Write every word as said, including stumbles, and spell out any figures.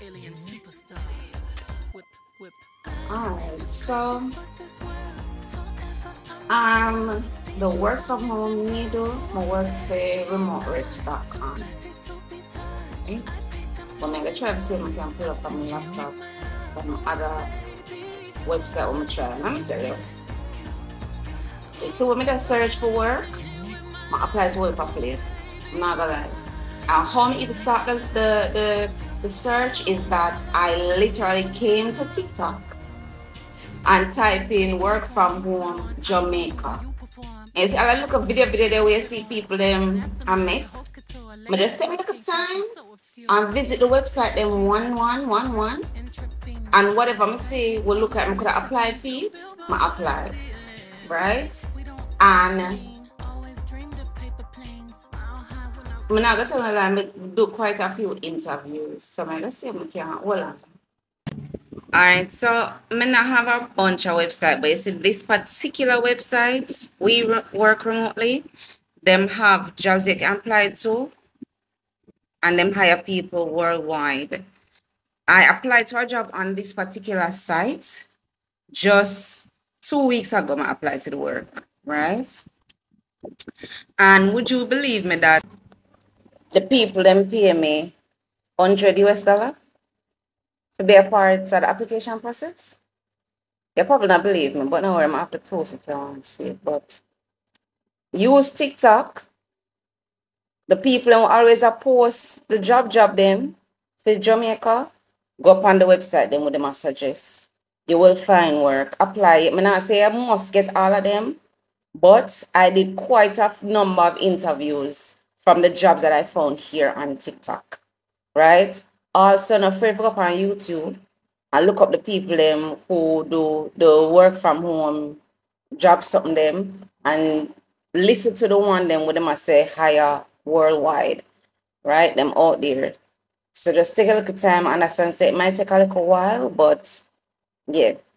Alright, so um the work from home me do, my work for remote reps dot com. Right? But I'm gonna try to see if I can pull up on my laptop some other website I'm try. Let me tell you. So when I search for work, I apply to work for place. I'm not gonna lie. And how me even start the, the, the, the search is that I literally came to TikTok and type in work from home Jamaica. And see, I look at video video there where you see people them I met. But just take a little time and visit the website them one one one one. And whatever I say will look at me could I apply for it, I apply. Right? And I'm not gonna say I do quite a few interviews. So I'm gonna say I can hold on. Alright, so I not have a bunch of websites, but you see this particular website we work remotely, them have jobs you can apply to and them hire people worldwide. I applied to a job on this particular site just two weeks ago. I applied to the work, right? And would you believe me that the people them pay me one hundred U S dollar to be a part of the application process? You probably not believe me, but no, I'm have to proof if you want to see it. But use TikTok. The people who always a post the job job them for Jamaica, go up on the website them with them a suggest. You will find work. Apply it. I not say I must get all of them, but I did quite a number of interviews from the jobs that I found here on TikTok. Right? Also, not afraid to go up on YouTube and look up the people them who do the work from home job something them and listen to the one them with them I say higher worldwide, right? Them out there. So just take a little time and understand say it might take a little while, but yeah.